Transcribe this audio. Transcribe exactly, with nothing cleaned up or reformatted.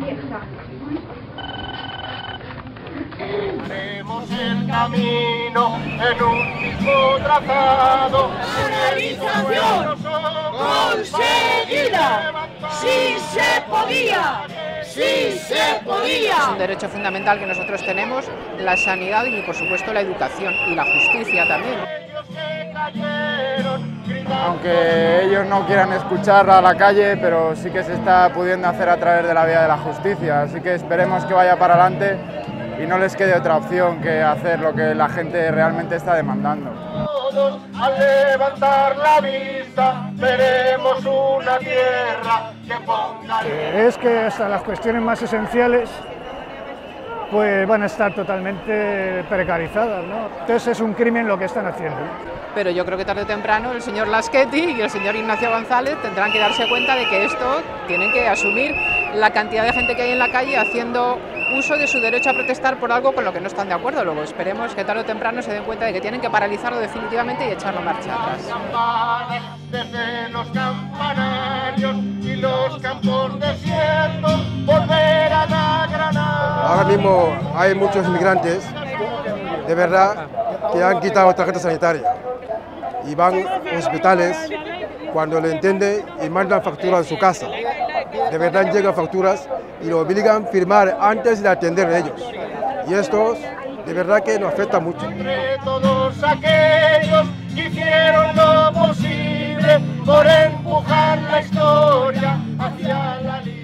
vieja. Haremos el camino en un mismo trazado. ¡Realización conseguida! ¡Sí se podía! ¡Sí se podía! Es un derecho fundamental que nosotros tenemos, la sanidad y, por supuesto, la educación y la justicia también. Aunque ellos no quieran escuchar a la calle, pero sí que se está pudiendo hacer a través de la vía de la justicia, así que esperemos que vaya para adelante y no les quede otra opción que hacer lo que la gente realmente está demandando. Todos al levantar la vista veremos una tierra que ponga... Es que hasta las cuestiones más esenciales pues van a estar totalmente precarizadas, ¿no? Entonces es un crimen lo que están haciendo. Pero yo creo que tarde o temprano el señor Laschetti y el señor Ignacio González tendrán que darse cuenta de que esto tienen que asumir la cantidad de gente que hay en la calle haciendo uso de su derecho a protestar por algo con lo que no están de acuerdo. Luego esperemos que tarde o temprano se den cuenta de que tienen que paralizarlo definitivamente y echarlo marcha atrás. Desde los campanarios y los campos desiertos volverán a Granada. Ahora mismo hay muchos inmigrantes, de verdad, que han quitado tarjeta sanitaria y van a hospitales cuando le entienden y mandan facturas a su casa. De verdad llegan facturas y lo obligan a firmar antes de atender a ellos. Y esto de verdad que nos afecta mucho. Entre todos aquellos que hicieron lo posible por empujar la historia hacia la libertad.